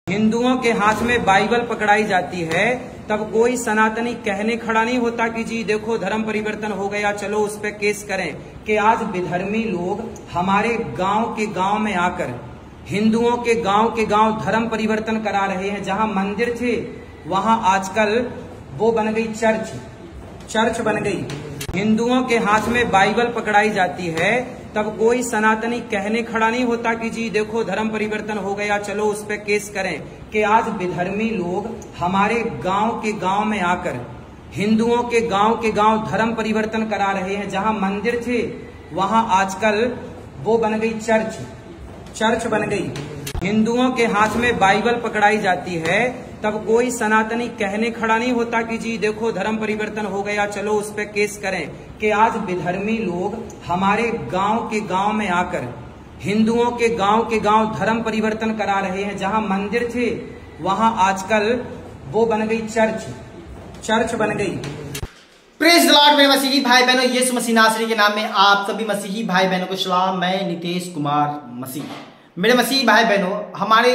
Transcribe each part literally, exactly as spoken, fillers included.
हिंदुओं के हाथ में बाइबल पकड़ाई जाती है तब कोई सनातनी कहने खड़ा नहीं होता कि जी देखो धर्म परिवर्तन हो गया, चलो उस पर केस करें। कि आज विधर्मी लोग हमारे गांव के गांव में आकर हिंदुओं के गांव के गांव धर्म परिवर्तन करा रहे हैं। जहां मंदिर थे वहां आजकल वो बन गई चर्च, चर्च बन गई। हिंदुओं के हाथ में बाइबल पकड़ाई जाती है तब कोई सनातनी कहने खड़ा नहीं होता कि जी देखो धर्म परिवर्तन हो गया, चलो उस पर केस करें। कि आज विधर्मी लोग हमारे गांव के गांव में आकर हिंदुओं के गांव के गांव धर्म परिवर्तन करा रहे हैं। जहां मंदिर थे वहां आजकल वो बन गई चर्च, चर्च बन गई। हिंदुओं के हाथ में बाइबल पकड़ाई जाती है तब कोई सनातनी कहने खड़ा नहीं होता कि जी देखो धर्म परिवर्तन हो गया, चलो उस पर केस करें। कि आज विधर्मी लोग हमारे गांव के गांव में आकर हिंदुओं के गांव के गांव धर्म परिवर्तन करा रहे हैं। जहां मंदिर थे वहां आजकल वो बन गई चर्च, चर्च बन गई। प्रेज द लॉर्ड मेरे मसीही भाई बहनों, यीशु मसीह नासरी के नाम में आप सभी मसीही भाई बहनों को सलाम। मैं नितेश कुमार मसीह। मेरे मसीही भाई बहनों, हमारे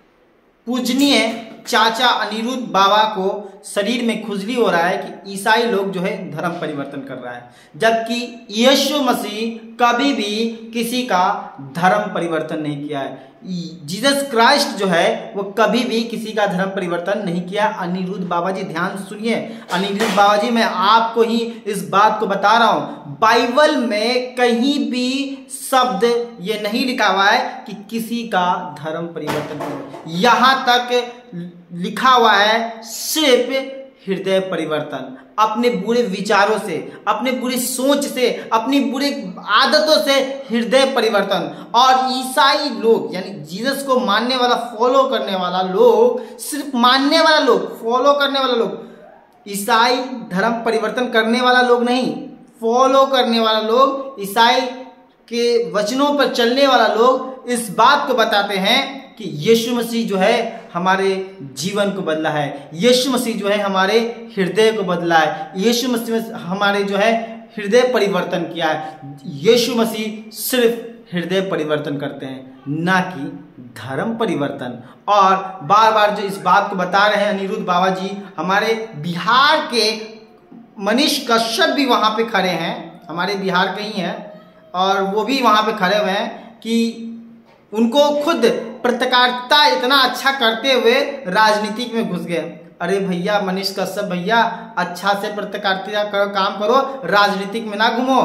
पूजनीय चाचा अनिरुद्ध बाबा को शरीर में खुजली हो रहा है कि ईसाई लोग जो है धर्म परिवर्तन कर रहा है, जबकि यीशु मसीह कभी भी किसी का धर्म परिवर्तन नहीं किया है। जीसस क्राइस्ट जो है वो कभी भी किसी का धर्म परिवर्तन नहीं किया। अनिरुद्ध बाबा जी ध्यान सुनिए, अनिरुद्ध बाबा जी मैं आपको ही इस बात को बता रहा हूं, बाइबल में कहीं भी शब्द ये नहीं लिखा हुआ है कि किसी का धर्म परिवर्तन करो। यहां तक लिखा हुआ है सिर्फ हृदय परिवर्तन। अपने बुरे विचारों से, अपने बुरी सोच से, अपनी बुरी आदतों से हृदय परिवर्तन। और ईसाई लोग यानी जीसस को मानने वाला, फॉलो करने वाला लोग, सिर्फ मानने वाला लोग, फॉलो करने वाला लोग, ईसाई धर्म परिवर्तन करने वाला लोग नहीं, फॉलो करने वाला लोग, ईसाई के वचनों पर चलने वाला लोग इस बात को बताते हैं कि यीशु मसीह जो है हमारे जीवन को बदला है, यीशु मसीह जो है हमारे हृदय को बदला है, यीशु मसीह हमारे जो है हृदय परिवर्तन किया है। यीशु मसीह सिर्फ हृदय परिवर्तन करते हैं, ना कि धर्म परिवर्तन। और बार बार जो इस बात को बता रहे हैं अनिरुद्ध बाबा जी, हमारे बिहार के मनीष कश्यप भी वहां पे खड़े हैं, हमारे बिहार के ही हैं, और वो भी वहां पे खड़े हुए हैं कि उनको खुद पत्रकारिता इतना अच्छा करते हुए राजनीति में घुस गए। अरे भैया मनीष कश्यप भैया, अच्छा से पत्रकारिता करो, काम करो, राजनीतिक में ना घूमो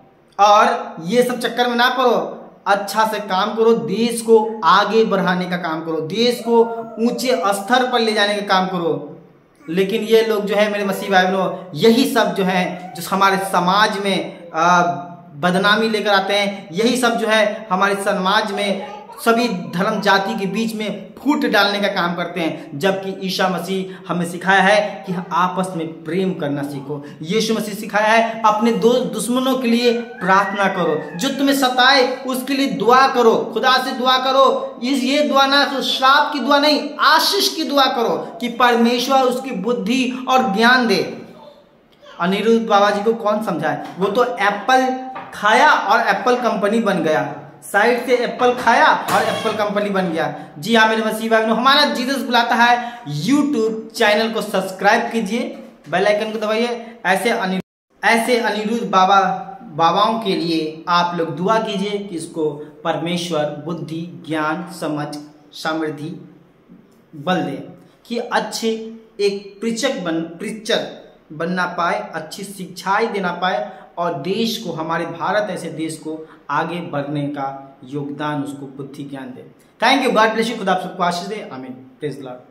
और ये सब चक्कर में ना पड़ो। अच्छा से काम करो, देश को आगे बढ़ाने का काम करो, देश को ऊंचे स्तर पर ले जाने का काम करो। लेकिन ये लोग जो है मेरे मसीह भाई बहनों, यही सब जो है जो हमारे समाज में आ, बदनामी लेकर आते हैं, यही सब जो है हमारे समाज में सभी धर्म जाति के बीच में फूट डालने का काम करते हैं। जबकि ईसा मसीह हमें सिखाया है कि आपस में प्रेम करना सीखो। यीशु मसीह सिखाया है अपने दो दुश्मनों के लिए प्रार्थना करो, जो तुम्हें सताए उसके लिए दुआ करो, खुदा से दुआ करो। इस ये दुआ ना तो श्राप की दुआ नहीं, आशीष की दुआ करो कि परमेश्वर उसकी बुद्धि और ज्ञान दे। अनिरुद्ध बाबा जी को कौन समझाए? वो तो एप्पल खाया और एप्पल कंपनी बन गया, साइड से एप्पल खाया और एप्पल कंपनी बन गया। जी हाँ मेरे मसीह भाई बहनों, हमारा जीसस बुलाता है, यूट्यूब चैनल को सब्सक्राइब कीजिए, बेल आइकन को दबाइए। ऐसे अनि ऐसे अनिरुद्ध बाबा बाबाओं के लिए आप लोग दुआ कीजिए कि इसको परमेश्वर बुद्धि, ज्ञान, समझ, समृद्धि बल दे, कि अच्छे एक प्रीचक बन प्रीचर बनना पाए, अच्छी शिक्षाएं देना पाए और देश को, हमारे भारत ऐसे देश को आगे बढ़ने का योगदान, उसको बुद्धि ज्ञान दे। Thank you, God bless you, खुदा आप सबको आशीष दे, आमीन। Praise the Lord.